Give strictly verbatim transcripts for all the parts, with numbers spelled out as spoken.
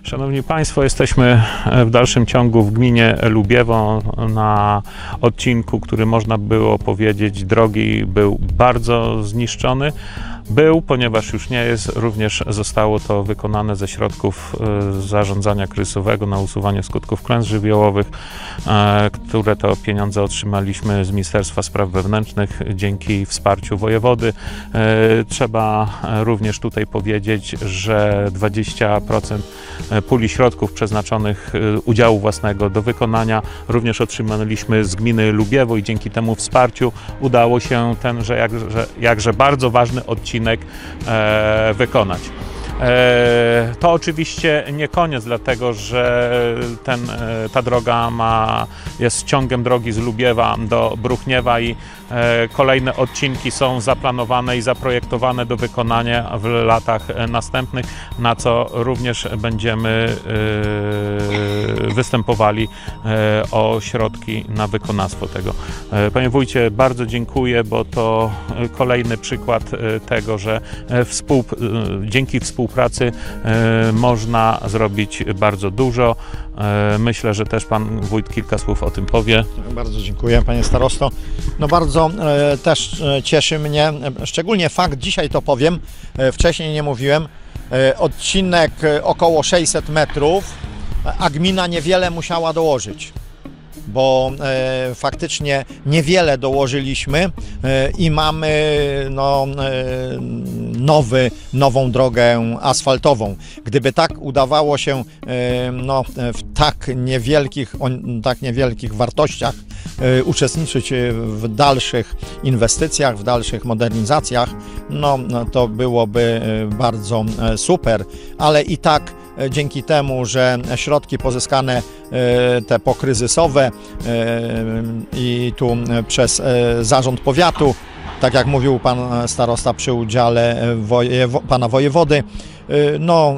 Szanowni Państwo, jesteśmy w dalszym ciągu w gminie Lubiewo na odcinku, który można było powiedzieć drogi był bardzo zniszczony. Był, ponieważ już nie jest, również zostało to wykonane ze środków zarządzania kryzysowego na usuwanie skutków klęsk żywiołowych, które to pieniądze otrzymaliśmy z Ministerstwa Spraw Wewnętrznych dzięki wsparciu wojewody. Trzeba również tutaj powiedzieć, że dwadzieścia procent puli środków przeznaczonych udziału własnego do wykonania również otrzymaliśmy z gminy Lubiewo i dzięki temu wsparciu udało się tenże jakże, jakże bardzo ważny odcinek e, wykonać. E, to oczywiście nie koniec, dlatego że ten, ta droga ma, jest ciągiem drogi z Lubiewa do Bruchniewa i e, kolejne odcinki są zaplanowane i zaprojektowane do wykonania w latach następnych, na co również będziemy e, występowali e, o środki na wykonawstwo tego. E, Panie wójcie, bardzo dziękuję, bo to kolejny przykład tego, że współ, dzięki współpracy Współpracy e, można zrobić bardzo dużo. E, myślę, że też pan wójt kilka słów o tym powie. Bardzo dziękuję, panie starosto. No bardzo e, też cieszy mnie, szczególnie fakt, dzisiaj to powiem, e, wcześniej nie mówiłem, e, odcinek około sześćset metrów, a gmina niewiele musiała dołożyć, bo e, faktycznie niewiele dołożyliśmy e, i mamy no, e, nowy, nową drogę asfaltową. Gdyby tak udawało się e, no, w tak niewielkich, o, tak niewielkich wartościach e, uczestniczyć w dalszych inwestycjach, w dalszych modernizacjach, no, no to byłoby bardzo super, ale i tak dzięki temu, że środki pozyskane te pokryzysowe i tu przez zarząd powiatu, tak jak mówił pan starosta przy udziale wojewo, pana wojewody, no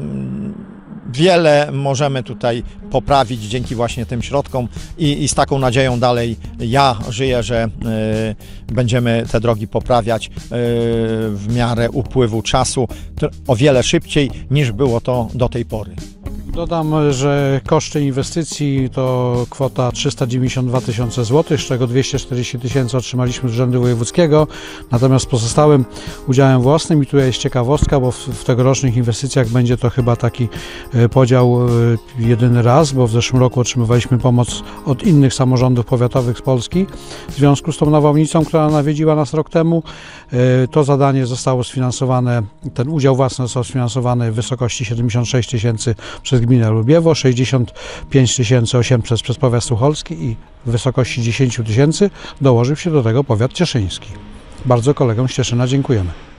wiele możemy tutaj poprawić dzięki właśnie tym środkom i, i z taką nadzieją dalej ja żyję, że y, będziemy te drogi poprawiać y, w miarę upływu czasu o wiele szybciej niż było to do tej pory. Dodam, że koszty inwestycji to kwota trzysta dziewięćdziesiąt dwa tysiące złotych, z czego dwieście czterdzieści tysięcy otrzymaliśmy z Urzędu Wojewódzkiego, natomiast pozostałym udziałem własnym, i tutaj jest ciekawostka, bo w, w tegorocznych inwestycjach będzie to chyba taki podział jedyny raz, bo w zeszłym roku otrzymywaliśmy pomoc od innych samorządów powiatowych z Polski w związku z tą nawałnicą, która nawiedziła nas rok temu. To zadanie zostało sfinansowane, ten udział własny został sfinansowany w wysokości siedemdziesiąt sześć tysięcy przez gminę Lubiewo, sześćdziesiąt pięć tysięcy osiemset przez powiat sucholski i w wysokości dziesięć tysięcy dołożył się do tego powiat cieszyński. Bardzo kolegom z Cieszyna dziękujemy.